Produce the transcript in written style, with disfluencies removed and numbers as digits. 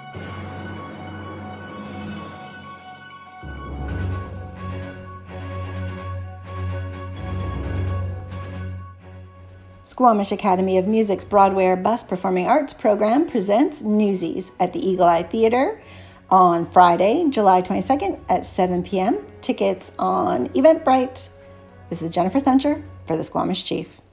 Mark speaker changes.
Speaker 1: Squamish Academy of Music's Broadway Bus Performing Arts program presents Newsies at the Eagle Eye Theater on Friday, July 22nd at 7 p.m. Tickets on Eventbrite. This is Jennifer Thuncher for the Squamish Chief.